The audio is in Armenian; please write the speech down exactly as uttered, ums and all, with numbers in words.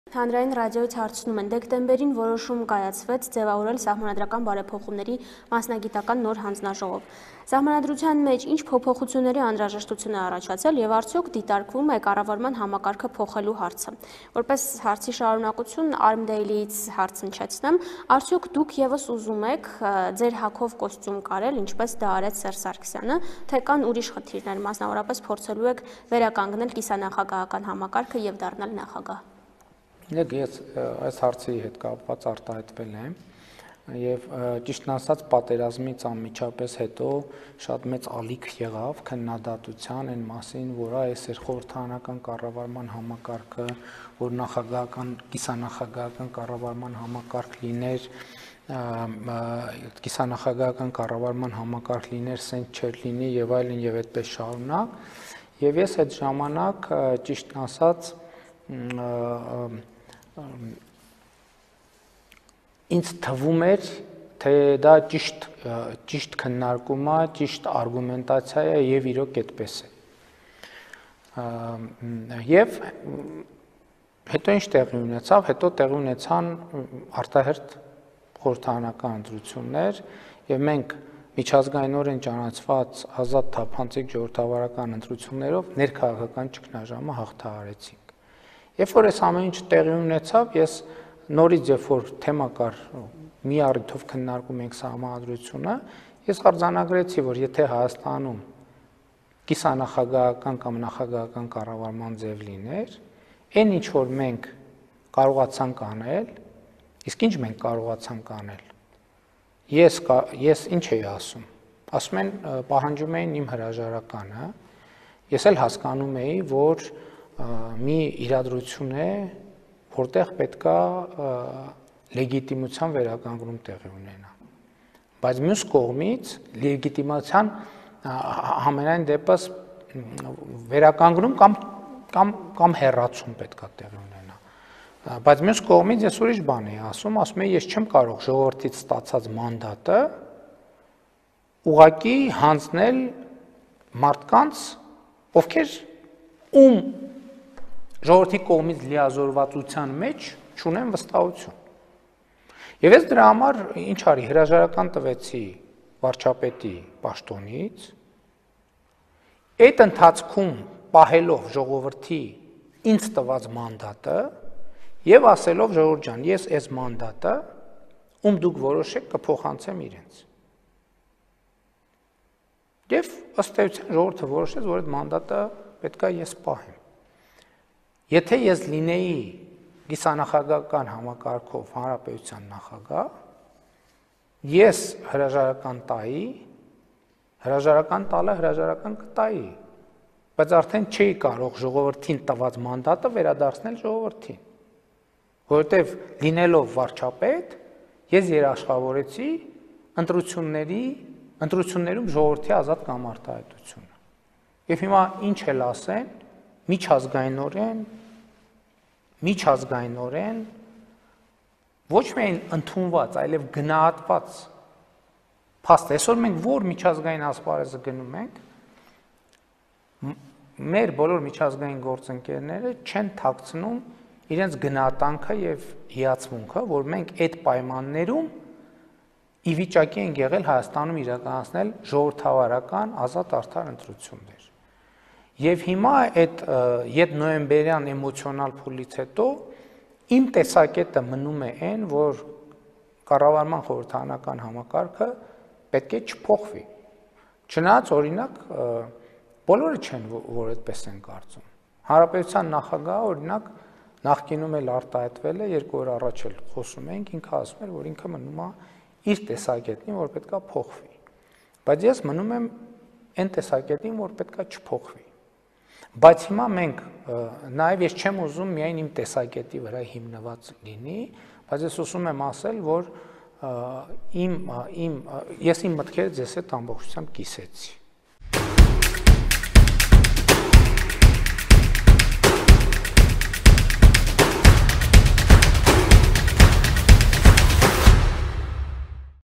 Հանրային ռադիոյից հարցնում են, դեկտեմբերին որոշում կայացվեց ձևավորել սահմանադրական բարեփոխումների մասնագիտական նոր հանձնաժողով։ Սահմանադրության մեջ ինչ փոփոխությունների անհրաժեշտություն է առաջացել եւ արդյոք դիտարկվում է կառավարման համակարգը փոխելու հարցը։ Որպես հարցի շարունակություն Armdale-ից հարցնչեցնեմ, արդյոք դուք եւս ուզում եք ձեր հագով կոստյում կարել, ինչպես դա արեց Սերժ Սարգսյանը, թե կան ուրիշ խնդիրներ, մասնավորապես փորձելու եք վերականգնել կիսանախագահական համակարգը եւ դառնալ նախագահ։ Եք ես այս հարցի հետ կապված արտահայտվել եմ եւ ճիշտն ասած պատերազմից անմիջապես հետո շատ մեծ ալիք եղավ քննադատության այն մասին, որ այս էր խորհրդարանական կառավարման համակարգը, որ նախագահական կիսանախագահական կառավարման համակարգ լիներ, կիսանախագահական կառավարման համակարգ լիներ, սենց չէր լինի եւ այլն եւ այդպես շարունակ եւ ես այդ ժամանակ ճիշտն ասած ինձ թվում էր, թե դա ճիշտ ճիշտ քննարկում է, ճիշտ արգումենտացիա է եւ իրոք այդպես է։ Եվ հետո ինչ տեղի ունեցավ, հետո տեղի ունեցան արտահերթ խորհրդարանական ընտրություններ եւ մենք միջազգայինորեն ճանաչված ազատ թափանցիկ ժողովրդավարական ընտրություններով ներքաղաքական ճգնաժամը հաղթահարեցինք։ Երբ որ այս ամեն ինչ տեղի ունեցավ, ես նորից երբ որ թեմա կար մի առիթով քննարկում ենք սահմանադրությունը, ես արձանագրեցի, որ եթե Հայաստանում կիսանախագահական կամ նախագահական կառավարման ձև լիներ, այն ինչ որ մենք կարողացանք անել, իսկ ինչ մենք կարողացանք անել։ Ես ես ինչ էի ասում։ Ասում են պահանջում էին իմ հրաժարականը, ես էլ հասկանում էի, որ մի իրադրություն է, որտեղ պետքա լեգիտիմության վերականգնում տեղի ունենա։ Բայց մյուս կողմից լեգիտիմացիան համենայն դեպս վերականգնում կամ կամ կամ հեռացում պետքա տեղի ունենա։ Բայց մյուս կողմից ես ուրիշ բան էի ասում, ասում եմ ես չեմ կարող ժողովրդից ստացած մանդատը ուղղակի հանձնել մարդկանց, ովքեր ում ժողովրդի կողմից լիազորվածության մեջ չունեն վստահություն։ Եվ ես դրա համար ինչ արի, հրաժարական տվեցի վարչապետի պաշտոնից, այդ ընթացքում պահելով ժողովրդի ինձ տված մանդատը եւ ասելով ժողովուրդ ջան, ես այս մանդատը, ում դուք որոշեք, կփոխանցեմ իրենց։ Եվ ըստ էության ժողովուրդը որոշեց, որ այդ մանդատը պետքա ես պահեմ։ Եթե ես լինեի կիսանախագահական համակարգով հանրապետության նախագահ, ես հրաժարական տայի, հրաժարական տալը հրաժարական կտայի, բայց արդեն չէի կարող ժողովրդին տված մանդատը վերադարձնել ժողովրդին, որովհետև լինելով վարչապետ, ես երաշխավորեցի ընտրությունների, ընտրություններում ժողովրդի ազատ կամ արտահայտությունը։ Եվ հիմա ինչ էլ ասեն, միջազգայինորեն միջազգայինորեն ոչ միայն ընդունված, այլև գնահատված փաստ, այսօր մենք որ միջազգային ասպարեզը գնում ենք, մեր բոլոր միջազգային գործընկերները չեն թաքցնում իրենց գնահատանքը եւ հիացմունքը, որ մենք այդ պայմաններում ի վիճակի ենք եղել Հայաստանում իրականացնել ժողովրդավարական ազատ արդար ընտրություններ։ Եվ հիմա այդ յետ նոյեմբերյան էմոցիոնալ փուլից հետո իմ տեսակետը մնում է այն, որ կառավարման խորհրդարանական համակարգը պետք է չփոխվի։ Չնայած օրինակ բոլորը չեն, որ այդպես են կարծում։ Հանրապետության նախագահը օրինակ նախկինում էլ արտահայտվել է, երկու օր առաջ էլ խոսում էինք, ինքը ասում էր, որ ինքը մնում է իր տեսակետին, որ պետքա փոխվի։ Բայց ես մնում եմ այն տեսակետին, որ պետքա չփոխվի։ Բայց հիմա մենք նաև ես չեմ ուզում միայն իմ տեսակետի վրա հիմնված լինի, բայց ես ուզում եմ ասել, որ իմ իմ ես իմ մտքերը ձեզ հետ ամբողջությամբ կիսեցի։